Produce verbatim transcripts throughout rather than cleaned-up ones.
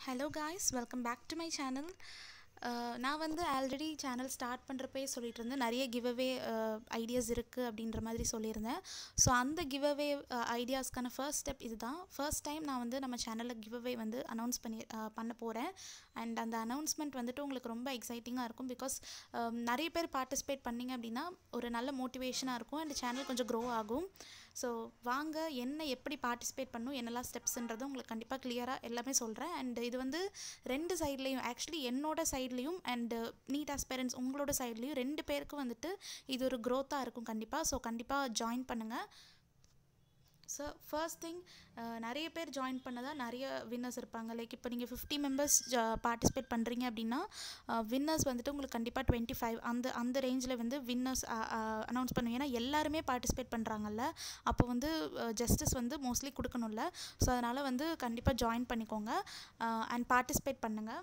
Hello guys, welcome back to my channel. நான் வந்து already channel start பண்ணுறப்பே சொல்லிட்டு இருந்தேன் நிறைய கிவ் அவே ஐடியாஸ் இருக்குது அப்படின்ற மாதிரி சொல்லியிருந்தேன். ஸோ அந்த கிவ் அவே ஐடியாஸ்க்கான ஃபர்ஸ்ட் ஸ்டெப் இது தான். ஃபர்ஸ்ட் டைம் நான் வந்து நம்ம சேனலில் கிவ் அவே வந்து அனௌன்ஸ் பண்ணி பண்ண போகிறேன். அண்ட் அந்த அனௌன்ஸ்மெண்ட் வந்துட்டு உங்களுக்கு ரொம்ப எக்ஸைட்டிங்காக இருக்கும். பிகாஸ் நிறைய பேர் பார்ட்டிசிபேட் பண்ணிங்க அப்படின்னா ஒரு நல்ல மோட்டிவேஷனாக இருக்கும். அண்ட் சேனல் கொஞ்சம் க்ரோ ஆகும். ஸோ வாங்க என்ன எப்படி பார்ட்டிசிபேட் பண்ணணும் என்னெல்லாம் ஸ்டெப்ஸ்ன்றதை உங்களுக்கு கண்டிப்பாக கிளியராக எல்லாமே சொல்கிறேன். அண்ட் இது வந்து ரெண்டு சைட்லேயும் ஆக்சுவலி என்னோட சைட்லேயும் அண்டு நீட் ஆஸ்பிரன்ட்ஸ் உங்களோட சைட்லேயும் ரெண்டு பேருக்கும் வந்துட்டு இது ஒரு க்ரோத்தாக இருக்கும் கண்டிப்பாக. ஸோ கண்டிப்பாக ஜாயின் பண்ணுங்கள். ஸோ ஃபர்ஸ்ட் திங், நிறைய பேர் ஜாயின் பண்ணதான் நிறைய வின்னர்ஸ் இருப்பாங்க. லைக் இப்போ நீங்கள் ஃபிஃப்டி மெம்பர்ஸ் பார்ட்டிசிபேட் பண்ணுறீங்க அப்படின்னா வின்னர்ஸ் வந்துட்டு உங்களுக்கு கண்டிப்பாக டுவெண்ட்டி ஃபைவ் அந்த அந்த ரேஞ்சில் வந்து வின்னர்ஸ் அனௌன்ஸ் பண்ணுவீங்க. ஏன்னா எல்லாருமே பார்ட்டிசிபேட் பண்ணுறாங்கல்ல, அப்போ வந்து ஜஸ்டிஸ் வந்து மோஸ்ட்லி கொடுக்கணும்ல. ஸோ அதனால் வந்து கண்டிப்பாக ஜாயின் பண்ணிக்கோங்க அண்ட் பார்ட்டிசிபேட் பண்ணுங்கள்.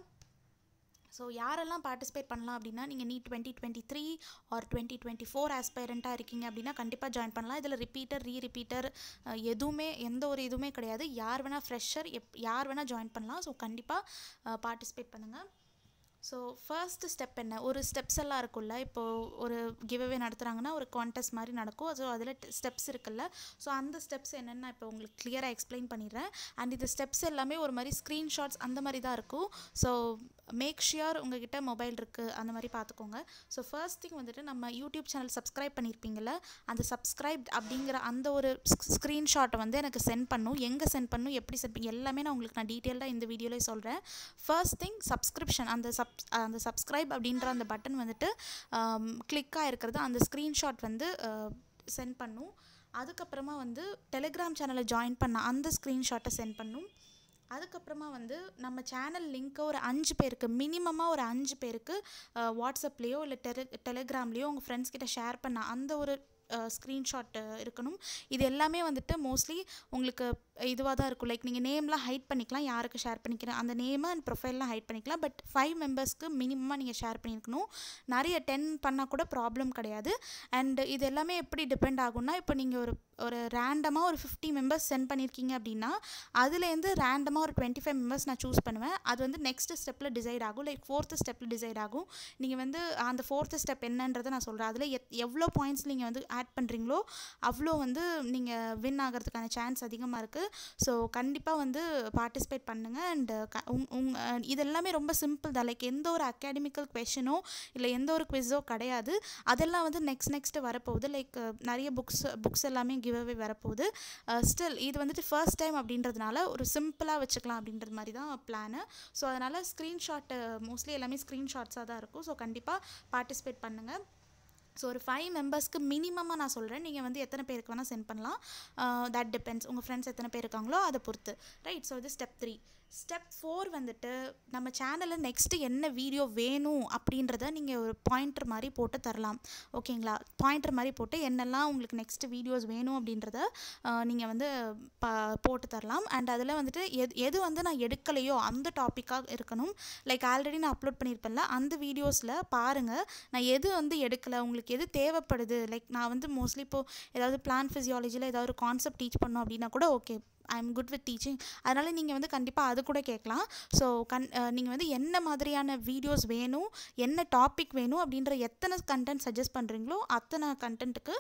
ஸோ யாரெல்லாம் பார்ட்டிசிபேட் பண்ணலாம் அப்படின்னா நீங்கள் NEET twenty twenty three or twenty twenty four ஆஸ்பைரண்ட்டாக இருக்கீங்க அப்படின்னா கண்டிப்பாக ஜாயின் பண்ணலாம். இதில் ரிப்பீட்டர் ரீ ரிப்பீட்டர் எதுவுமே எந்த ஒரு இதுவுமே கிடையாது. யார் வேணால் ஃப்ரெஷர் எப் யார் வேணால் ஜாயின் பண்ணலாம். ஸோ கண்டிப்பாக பார்ட்டிசிபேட் பண்ணுங்கள். ஸோ ஃபர்ஸ்ட் ஸ்டெப் என்ன, ஒரு ஸ்டெப்ஸ் எல்லாம் இருக்குல்ல. இப்போது ஒரு கிவ்அவே நடத்துகிறாங்கன்னா ஒரு கான்டெஸ்ட் மாதிரி நடக்கும். ஸோ அதில் ஸ்டெப்ஸ் இருக்குல்ல. ஸோ அந்த ஸ்டெப்ஸ் என்னென்னு இப்போ உங்களுக்கு கிளியராக எக்ஸ்பிளைன் பண்ணிடுறேன். அண்ட் இந்த ஸ்டெப்ஸ் எல்லாமே ஒரு மாதிரி ஸ்க்ரீன்ஷாட்ஸ் அந்த மாதிரி தான் இருக்கும். ஸோ மேக் ஷியோர் உங்ககிட்ட மொபைல் இருக்குது அந்த மாதிரி பார்த்துக்கோங்க. ஸோ ஃபர்ஸ்ட் திங் வந்துட்டு நம்ம யூடியூப் சேனல் சப்ஸ்கிரைப் பண்ணியிருப்பீங்கள, அந்த சப்ஸ்கிரைப் அப்படிங்கிற அந்த ஒரு ஸ்க்ரீன்ஷாட்டை வந்து எனக்கு சென்ட் பண்ணும். எங்கே சென்ட் பண்ணும், எப்படி சென்ட் பண்ணி எல்லாமே நான் உங்களுக்கு நான் டீட்டெயிலாக இந்த வீடியோவிலே சொல்கிறேன். ஃபர்ஸ்ட் திங் சப்ஸ்கிரிப்ஷன், அந்த சப் அந்த சப்ஸ்கிரைப் அப்படின்ற அந்த பட்டன் வந்துட்டு கிளிக்காக இருக்கிறது அந்த ஸ்க்ரீன்ஷாட் வந்து சென்ட் பண்ணும். அதுக்கப்புறமா வந்து டெலிகிராம் சேனலை ஜாயின் பண்ண அந்த ஸ்க்ரீன்ஷாட்டை சென்ட் பண்ணும். அதுக்கப்புறமா வந்து நம்ம சேனல் லிங்க்கை ஒரு அஞ்சு பேருக்கு மினிமமாக ஒரு அஞ்சு பேருக்கு வாட்ஸ்அப்லேயோ இல்லை டெலி டெலிகிராம்லேயோ உங்கள் ஃப்ரெண்ட்ஸ் கிட்ட ஷேர் பண்ண அந்த ஒரு ஸ்க்ரீன்ஷாட் இருக்கணும். இது எல்லாமே வந்துட்டு மோஸ்ட்லி உங்களுக்கு இதுவாக தான் இருக்கும். லைக் நீங்கள் நேம்லாம் ஹைட் பண்ணிக்கலாம், யாருக்கு ஷேர் பண்ணிக்கிறேன் அந்த நேம் அண்ட் ப்ரொஃபைல்லாம் ஹைட் பண்ணிக்கலாம். பட் ஃபைவ் மெம்பர்ஸ்க்கு மினிமமாக நீங்கள் ஷேர் பண்ணியிருக்கணும். நிறைய டென் பண்ணால் கூட ப்ராப்ளம் கிடையாது. அண்ட் இது எல்லாமே எப்படி டிபெண்ட் ஆகும்னா, இப்போ நீங்கள் ஒரு ஒரு ரேண்டமாக ஒரு ஃபிஃப்டி மெம்பர்ஸ் சென்ட் பண்ணியிருக்கீங்க அப்படின்னா அதுலேருந்து ரேண்டமாக ஒரு டுவெண்ட்டி ஃபைவ் மெம்பர்ஸ் நான் சூஸ் பண்ணுவேன். அது வந்து நெக்ஸ்ட் ஸ்டெப்பில் டிசைட் ஆகும். லைக் ஃபோர்த்து ஸ்டெப்பில் டிசைட் ஆகும். நீங்கள் வந்து அந்த ஃபோர்த்து ஸ்டெப் என்னன்றதை நான் சொல்கிறேன். அதில் எத் எவ்வளோ பாயிண்ட்ஸ் நீங்கள் வந்து ஆட் பண்ணுறீங்களோ அவ்வளோ வந்து நீங்கள் வின் ஆகிறதுக்கான சான்ஸ் அதிகமாக இருக்குது. ஸோ கண்டிப்பாக வந்து பார்ட்டிசிபேட் பண்ணுங்கள். அண்டு உங் உங் இதெல்லாமே ரொம்ப சிம்பிள் தான். லைக் எந்த ஒரு அகாடமிக்கல் கொஷனோ இல்லை எந்த ஒரு குவிஸோ கிடையாது. அதெல்லாம் வந்து நெக்ஸ்ட் நெக்ஸ்ட்டு வரப்போகுது. லைக் நிறைய புக்ஸ் புக்ஸ் எல்லாமே கிவ்அவே வரப்போகுது. ஸ்டில் இது வந்துட்டு ஃபர்ஸ்ட் டைம் அப்படின்றதுனால ஒரு சிம்பிளாக வச்சுக்கலாம் அப்படின்றது மாதிரி தான் பிளானு. ஸோ அதனால் ஸ்க்ரீன்ஷாட்டு மோஸ்ட்லி எல்லாமே ஸ்க்ரீன்ஷாட்ஸாக தான் இருக்கும். ஸோ கண்டிப்பாக பார்ட்டிசிபேட் பண்ணுங்கள். ஸோ ஒரு ஃபைவ் மெம்பர்ஸ்க்கு மினிமமாக நான் சொல்கிறேன். நீங்கள் வந்து எத்தனை பேருக்கு வேணால் சென்ட் பண்ணலாம். தட் டிபெண்ட்ஸ் உங்கள் ஃப்ரெண்ட்ஸ் எத்தனை பேர் இருக்காங்களோ அதை பொறுத்து. ரைட். ஸோ இது ஸ்டெப் த்ரீ. ஸ்டெப் ஃபோர் வந்துட்டு நம்ம சேனலில் நெக்ஸ்ட்டு என்ன வீடியோ வேணும் அப்படின்றத நீங்கள் ஒரு பாயிண்டர் மாதிரி போட்டு தரலாம். ஓகேங்களா? பாயிண்டர் மாதிரி போட்டு என்னெல்லாம் உங்களுக்கு நெக்ஸ்ட்டு வீடியோஸ் வேணும் அப்படின்றத நீங்கள் வந்து ப போட்டு தரலாம். அண்ட் அதில் வந்துட்டு எது எது வந்து நான் எடுக்கலையோ அந்த டாப்பிக்காக இருக்கணும். லைக் ஆல்ரெடி நான் அப்லோட் பண்ணியிருப்பேன்ல அந்த வீடியோஸில் பாருங்கள். நான் எது வந்து எடுக்கலை, உங்களுக்கு எது தேவைப்படுது. லைக் நான் வந்து மோஸ்ட்லி இப்போது ஏதாவது பிளான் ஃபிசியாலஜியில் ஏதாவது ஒரு கான்செப்ட் டீச் பண்ணோம் அப்படின்னா கூட okay, I am good with teaching. அதனால் நீங்கள் வந்து கண்டிப்பாக அது கூட கேட்கலாம். ஸோ கண் நீங்கள் வந்து என்ன மாதிரியான வீடியோஸ் வேணும், என்ன டாபிக் வேணும் அப்படின்ற எத்தனை கண்டென்ட் சஜஸ்ட் பண்ணுறீங்களோ அத்தனை கண்டென்ட்டுக்கு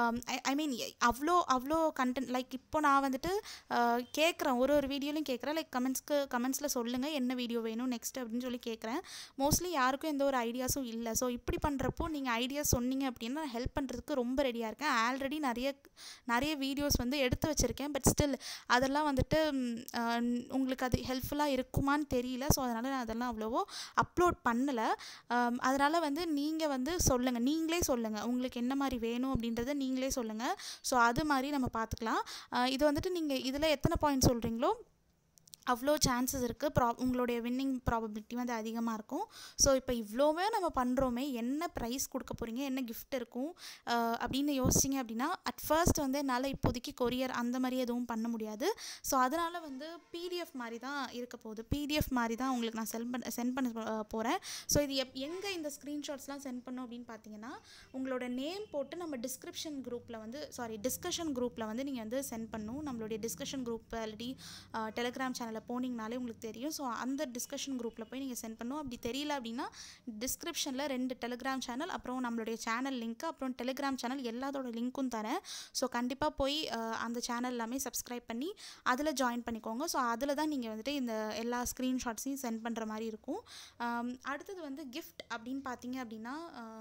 ஐ மீன் அவ்வளோ அவ்வளோ கண்டென்ட். லைக் இப்போ நான் வந்துட்டு கேட்குறேன், ஒரு ஒரு வீடியோலையும் கேட்குறேன். லைக் கமெண்ட்ஸ்க்கு கமெண்ட்ஸில் சொல்லுங்கள் என்ன வீடியோ வேணும் நெக்ஸ்ட் அப்படின்னு சொல்லி கேட்குறேன். மோஸ்ட்லி யாருக்கும் எந்த ஒரு ஐடியாஸும் இல்லை. ஸோ இப்படி பண்ணுறப்போ நீங்கள் ஐடியாஸ் சொன்னீங்க அப்படின்னா நான் ஹெல்ப் பண்ணுறதுக்கு ரொம்ப ரெடியாக இருக்கேன். ஆல்ரெடி நிறைய நிறைய வீடியோஸ் வந்து எடுத்து வச்சுருக்கேன். பட் ஸ்டில் அதெல்லாம் வந்துட்டு உங்களுக்கு அது ஹெல்ப்ஃபுல்லாக இருக்குமான்னு தெரியல. ஸோ அதனால் நான் அதெல்லாம் அவ்வளோவோ அப்லோட் பண்ணலை. அதனால் வந்து நீங்கள் வந்து சொல்லுங்கள், நீங்களே சொல்லுங்கள் உங்களுக்கு என்ன மாதிரி வேணும் அப்படின்றத நீங்களே சொல்லுங்கள். ஸோ அது மாதிரி நம்ம பார்த்துக்கலாம். இது வந்துட்டு நீங்கள் இதில் எத்தனை பாயிண்ட் சொல்கிறீங்களோ அவ்வளோ சான்சஸ் இருக்குது. ப்ரா உங்களுடைய வின்னிங் ப்ராபபிலிட்டி வந்து அதிகமாக இருக்கும். ஸோ இப்போ இவ்வளோவே நம்ம பண்ணுறோமே, என்ன ப்ரைஸ் கொடுக்க போகிறீங்க, என்ன கிஃப்ட் இருக்கும் அப்படின்னு யோசிச்சிங்க அப்படின்னா அட் ஃபர்ஸ்ட் வந்து என்னால் இப்போதைக்கு கொரியர் அந்த மாதிரி எதுவும் பண்ண முடியாது. ஸோ அதனால் வந்து பிடிஎஃப் மாதிரி தான் இருக்க போகுது. பிடிஎஃப் மாதிரி தான் உங்களுக்கு நான் சென்ட் பண்ண சென்ட் பண்ண போகிறேன். ஸோ இது எப் எங்கே இந்த ஸ்க்ரீன்ஷாட்ஸ்லாம் சென்ட் பண்ணோம் அப்படின்னு பார்த்தீங்கன்னா உங்களோட நேம் போட்டு நம்ம டிஸ்கிரிப்ஷன் குரூப்பில் வந்து சாரி டிஸ்கஷன் குரூப்பில் வந்து நீங்கள் வந்து சென்ட் பண்ணணும். நம்மளுடைய டிஸ்கஷன் குரூப் ஆல்ரெடி டெலிகிராம் சேனலில் சேனலில் போனீங்கனாலே உங்களுக்கு தெரியும். ஸோ அந்த டிஸ்கஷன் குரூப்பில் போய் நீங்கள் சென்ட் பண்ணணும். அப்படி தெரியல அப்படின்னா டிஸ்கிரிப்ஷனில் ரெண்டு டெலிகிராம் சேனல், அப்புறம் நம்மளுடைய சேனல் லிங்க், அப்புறம் டெலிகிராம் சேனல் எல்லாத்தோட லிங்க்கும் தரேன். ஸோ கண்டிப்பாக போய் அந்த சேனல் எல்லாமே சப்ஸ்கிரைப் பண்ணி அதில் ஜாயின் பண்ணிக்கோங்க. ஸோ அதில் தான் நீங்கள் வந்துட்டு இந்த எல்லா ஸ்க்ரீன்ஷாட்ஸையும் சென்ட் பண்ணுற மாதிரி இருக்கும். அடுத்தது வந்து கிஃப்ட் அப்படின்னு பார்த்தீங்க அப்படின்னா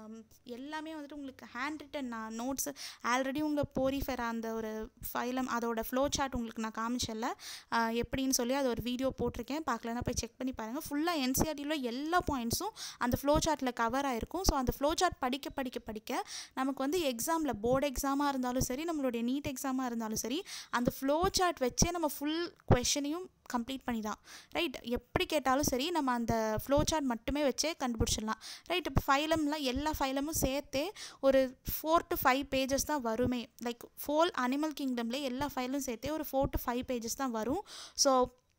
எல்லாமே வந்துட்டு உங்களுக்கு ஹேண்ட் ரிட்டன் நான் நோட்ஸ் ஆல்ரெடி உங்கள் போரிஃபெர் அந்த ஒரு ஃபைலம் அதோட ஃப்ளோ சார்ட் உங்களுக்கு நான் காமிச்சல எப்படின்னு சொல்லி அது ஒரு வீடியோ போட்டிருக்கேன். பார்க்கலன்னா போய் செக் பண்ணி பாருங்கள். ஃபுல்லாக என்சிஆர்டியில் எல்லா பாயிண்ட்ஸும் அந்த ஃப்ளோ சார்ட்டில் கவர் ஆகிருக்கும். ஸோ அந்த ஃப்ளோ சார்ட் படிக்க படிக்க படிக்க நமக்கு வந்து எக்ஸாமில் போர்டு எக்ஸாமாக இருந்தாலும் சரி, நம்மளுடைய நீட் எக்ஸாமாக இருந்தாலும் சரி, அந்த ஃப்ளோ சார்ட் வச்சே நம்ம ஃபுல் கொஷனையும் கம்ப்ளீட் பண்ணி தான் ரைட். எப்படி கேட்டாலும் சரி நம்ம அந்த ஃப்ளோ சார்ட் மட்டுமே வச்சே கண்டுபிடிச்சிடலாம் ரைட். இப்போ ஃபைலம்லாம் எல்லா ஃபைலமும் சேர்த்தே ஒரு ஃபோர் டு ஃபைவ் பேஜஸ் தான் வருமே. லைக் ஃபோல் அனிமல் கிங்டம்லேயே எல்லா ஃபைலும் சேர்த்தே ஒரு ஃபோர் டு ஃபைவ் பேஜஸ் தான் வரும். ஸோ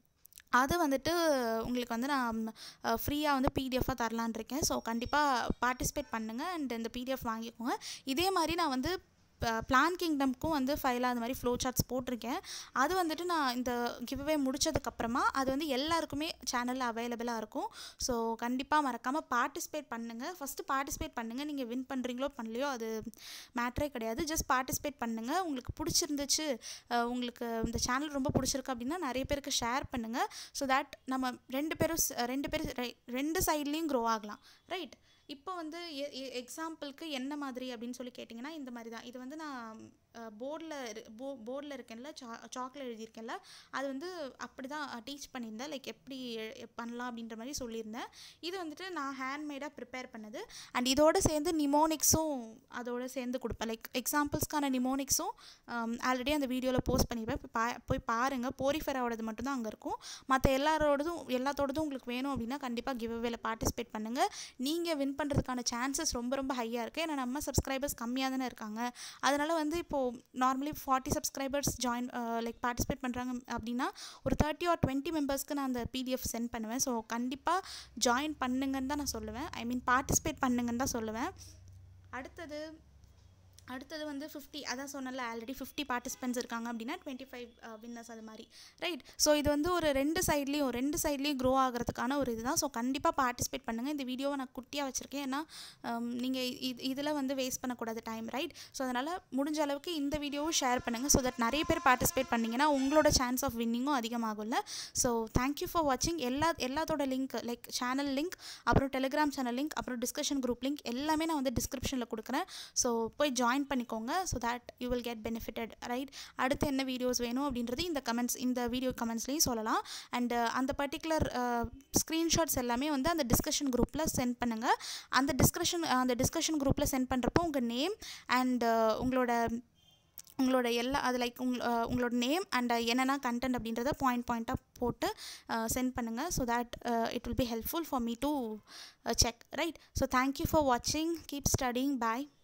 அது வந்துட்டு உங்களுக்கு வந்து நான் ஃப்ரீயாக வந்து பிடிஎஃபாக தரலான் இருக்கேன். ஸோ கண்டிப்பாக பார்ட்டிசிபேட் பண்ணுங்கள் அண்ட் இந்த பிடிஎஃப் வாங்கிக்கோங்க. இதே மாதிரி நான் வந்து பிளான் கிங்டம்க்கும் வந்து ஃபைலாக அந்த மாதிரி ஃப்ளோ சார்ட்ஸ் போட்டிருக்கேன். அது வந்துட்டு நான் இந்த கிவ்அவே முடிச்சதுக்கப்புறமா அது வந்து எல்லாருக்குமே சேனலில் அவைலபிளாக இருக்கும். ஸோ கண்டிப்பாக மறக்காமல் பார்ட்டிசிபேட் பண்ணுங்கள். ஃபஸ்ட்டு பார்ட்டிசிபேட் பண்ணுங்கள். நீங்கள் வின் பண்ணுறீங்களோ பண்ணலையோ அது மேட்ரே கிடையாது. ஜஸ்ட் பார்ட்டிசிபேட் பண்ணுங்கள். உங்களுக்கு பிடிச்சிருந்துச்சு, உங்களுக்கு இந்த சேனல் ரொம்ப பிடிச்சிருக்கு அப்படின்னா நிறைய பேருக்கு ஷேர் பண்ணுங்கள். ஸோ தட் நம்ம ரெண்டு பேரும் ரெண்டு பேரும் ரெண்டு சைட்லேயும் க்ரோ ஆகலாம் ரைட். இப்போ வந்து எக்ஸாம்பிளுக்கு என்ன மாதிரி அப்படின்னு சொல்லி கேட்டிங்கன்னா இந்த மாதிரி தான். இது வந்து நான் போர்டில் போ போர்டில் இருக்கேன்ல, சா சாக்கில் எழுதியிருக்கேன்ல, அது வந்து அப்படி தான் டீச் பண்ணியிருந்தேன். லைக் எப்படி பண்ணலாம் அப்படின்ற மாதிரி சொல்லியிருந்தேன். இது வந்துட்டு நான் ஹேண்ட்மேடாக ப்ரிப்பேர் பண்ணது. அண்ட் இதோடு சேர்ந்து நிமோனிக்ஸும் அதோடு சேர்ந்து கொடுப்பேன். லைக் எக்ஸாம்பிள்ஸ்க்கான நிமோனிக்ஸும் ஆல்ரெடி அந்த வீடியோவில் போஸ்ட் பண்ணியிருப்பேன். இப்போ பா போய் பாருங்கள். போரிஃபெராவோடது மட்டும்தான் அங்கே இருக்கும். மற்ற எல்லாரோடதும் எல்லாத்தோடதும் உங்களுக்கு வேணும் அப்படின்னா கண்டிப்பாக கிவ்அவேல பார்ட்டிசிபேட் பண்ணுங்கள். நீங்கள் வின் பண்ணுறதுக்கான சான்சஸ் ரொம்ப ரொம்ப ஹையாக இருக்குது. ஏன்னா நம்ம சப்ஸ்கிரைபர்ஸ் கம்மியாக தானே இருக்காங்க. அதனால் வந்து இப்போது normally forty subscribers join like participate பண்ணுறாங்க அப்படின்னா ஒரு தேர்ட்டி ஆர் டுவெண்ட்டி மெம்பர்ஸ்க்கு நான் அந்த பிடிஎஃப் சென்ட் பண்ணுவேன். ஸோ கண்டிப்பாக ஜாயின் பண்ணுங்கன்னு தான் நான் சொல்லுவேன். ஐ மீன் பார்ட்டிசிபேட் பண்ணுங்கன்னு தான் சொல்லுவேன். அடுத்தது அடுத்தது வந்து ஃபிஃப்டி அதான் சொன்னல ஆல்ரெடி ஃபிஃப்டி பார்ட்டிசிபென்ட்ஸ் இருக்காங்க அப்படின்னா டுவெண்ட்டி ஃபைவ் வின்னர்ஸ் அது மாதிரி ரைட். ஸோ இது வந்து ஒரு ரெண்டு சைட்லேயும் ரெண்டு சைட்லேயும் க்ரோ ஆகிறதுக்கான ஒரு இதுதான். ஸோ கண்டிப்பாக பார்ட்டிசிபேட் பண்ணுங்கள். இந்த வீடியோவை நான் குட்டியாக வச்சுருக்கேன். ஏன்னா நீங்கள் இது இதில் வந்து வேஸ்ட் பண்ணக்கூடாது டைம் ரைட். ஸோ அதனால் முடிஞ்ச அளவுக்கு இந்த வீடியோவும் ஷேர் பண்ணுங்கள். ஸோ தட் நிறைய பேர் பார்ட்டிசிபேட் பண்ணிங்கன்னா உங்களோட சான்ஸ் ஆஃப் வின்னிங்கும் அதிகமாகும்ல. ஸோ தேங்க்யூ ஃபார் வாட்சிங். எல்லா எல்லாத்தோட லிங்க் லைக் சேனல் லிங்க், அப்புறம் டெலிகிராம் சேனல் லிங்க், அப்புறம் டிஸ்கஷன் குரூப் லிங்க் எல்லாமே நான் வந்து டிஸ்கிரிப்ஷனில் கொடுக்குறேன். ஸோ போய் ஜாயின் பண்ணிக்கோங்க. So that you will get benefitted right. அடுத்து என்ன வீடியோஸ் வேணும் அப்படின்றது இந்த கமெண்ட்ஸ் இந்த வீடியோ கமெண்ட்ஸ்லேயும் சொல்லலாம். அண்ட் அந்த பர்டிகுலர் ஸ்க்ரீன்ஷாட்ஸ் எல்லாமே வந்து அந்த டிஸ்கஷன் குரூப்பில் சென்ட் பண்ணுங்கள். அந்த டிஸ்கஷன் அந்த டிஸ்கஷன் குரூப்பில் சென்ட் பண்ணுறப்போ உங்கள் நேம் அண்ட் உங்களோட உங்களோட எல்லா அது லைக் உங் உங்களோட நேம் அண்ட் என்னென்ன கண்டென்ட் அப்படின்றத பாயிண்ட் பாயிண்ட்டாக போட்டு சென்ட் பண்ணுங்கள். So that it will be helpful for me to check right. So thank you for வாட்சிங். Keep studying. பாய்.